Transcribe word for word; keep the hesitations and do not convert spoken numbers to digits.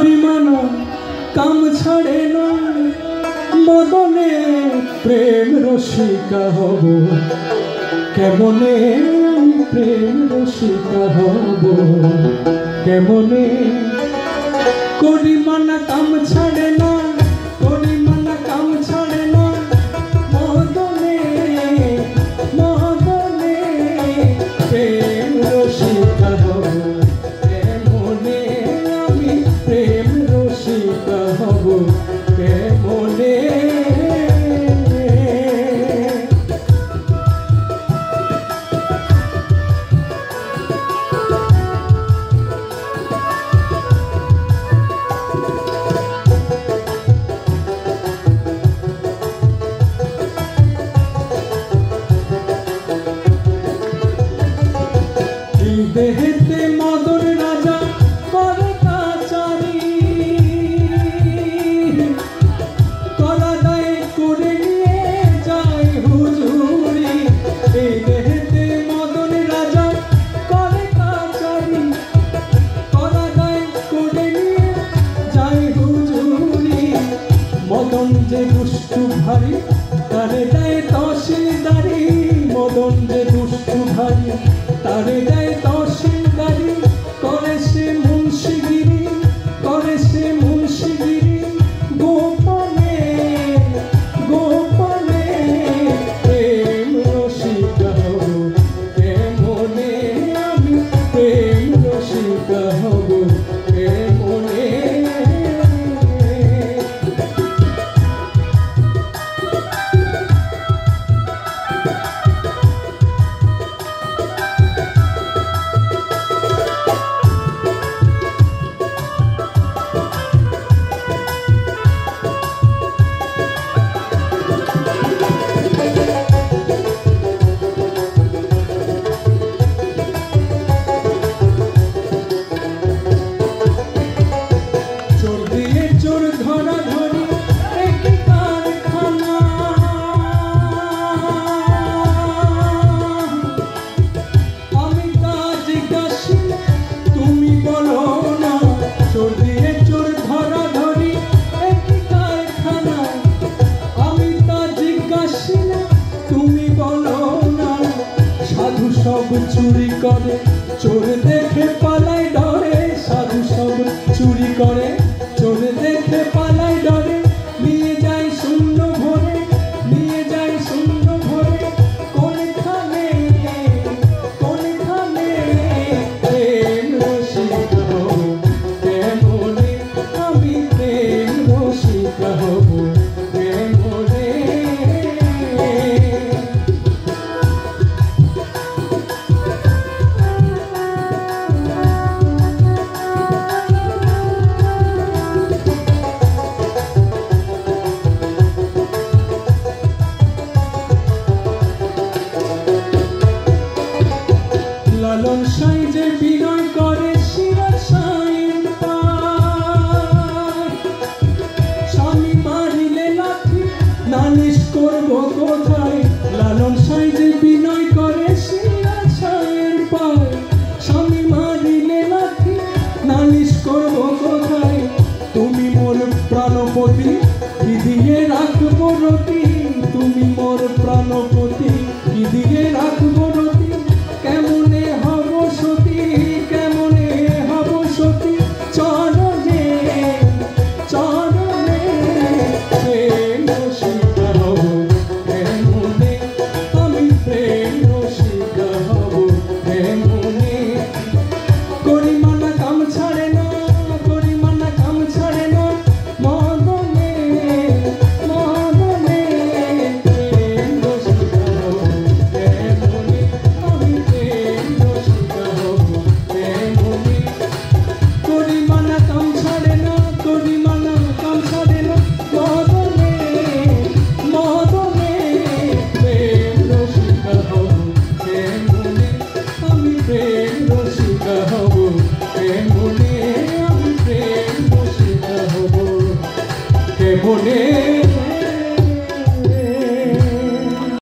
বিমানা কাম ছাড়ে না মদনে প্রেম রসিকা হব কেমনে প্রেম রসিকা হব কেমনে করিমানা কাম ছাড়ে না করিমানা কাম ছাড়ে না মদনে মদনে প্রেম রসিকা হব কেমনে আমি প্রেম রসিকা হব কেমনে দেহেতে মদন রাজা করে কাচারি করা দায় করে নিয়ে যায় হুজুরি এই দেহেতে মদন রাজা করে কাচারি করা দায় করে নিয়ে যায় হুজুরি মদন যে দুষ্টু ভারী তারে দেয় তহসিলদারি মদন যে দুষ্টু ভারী তারে দেয় তহসিলদারি করে সে মুন্সিগিরি করে সে মুন্সিগিরি গোপনে গোপনে প্রেম রসিকা হব কেমনে আমি প্রেম রসিকা হব কেমনে সব চুরি করে চোর দেখে পালায় ডরে সাধু সব চুরি করে চোর দেখে পালায়